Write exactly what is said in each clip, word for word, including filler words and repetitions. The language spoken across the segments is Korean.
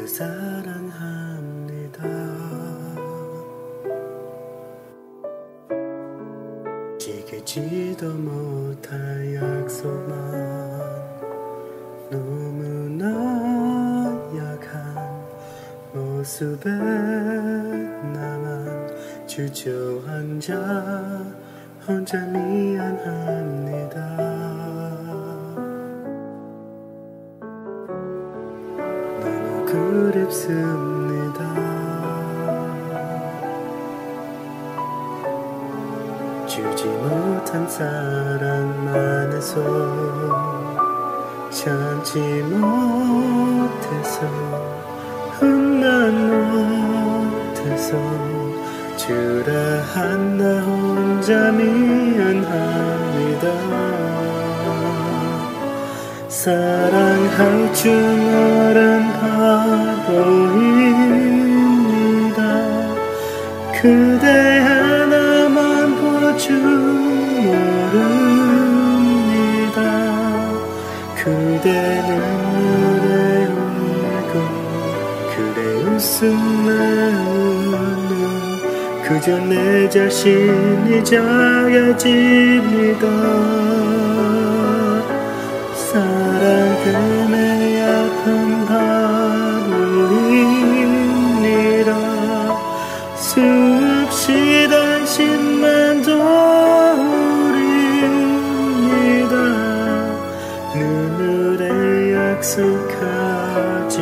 늘 사랑합니다. 지키지도 못할 약속만 너무나 약한 모습에 나만 주저앉아 혼자 미안합니다. 너무 그립습니다. 주지 못한 사랑만해서 참지 못해서 혼난 못해서 주라 한 나 혼자 미안합니다. 사랑할 줄 모른 바보입니다. 그대 하나만 볼 줄 모릅니다. 그대 눈물에 울고 그대 웃음에 우는 그저 내 자신이 작아집니다. 사랑 때문에 아픈 바보입니다. 수없이 당신만 떠오릅니다. 눈물에 약속하지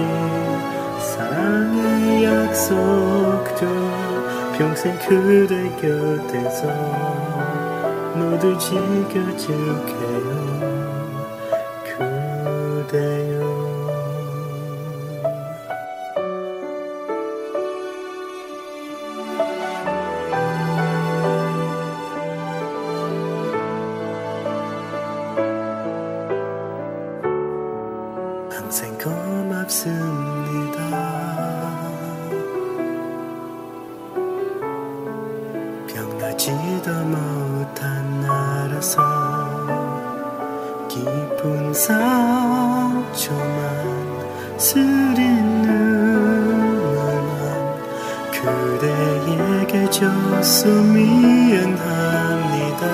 사랑의 약속도 평생 그대 곁에서 모두 지켜줄게요. 그대여. 평생 고맙습니다. 병나지도 못한 나라서 깊은 상처만 스린 눈물만 그대에게 줬어 미안합니다.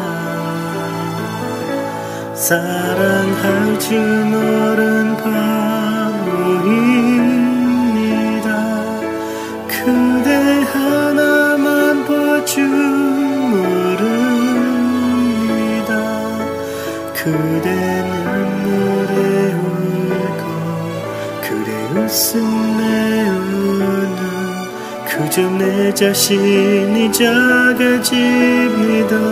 사랑할 줄 모른 바보입니다. 그대 하나만 볼 줄 모릅니다. 그대 눈물에 울고 그대 웃음에 우는 그저 내 자신이 작아집니다.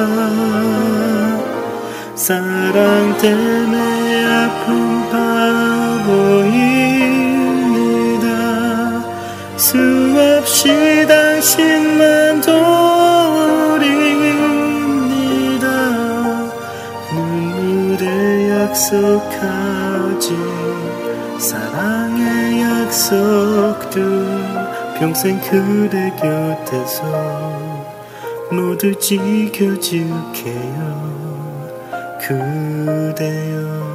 사랑 때문에 아픈 바보입니다. 수없이 당신만 떠오릅니다. 눈물에 약속하지 사랑의 약속도 평생 그대 곁에서 모두 지켜줄게요. 그대여.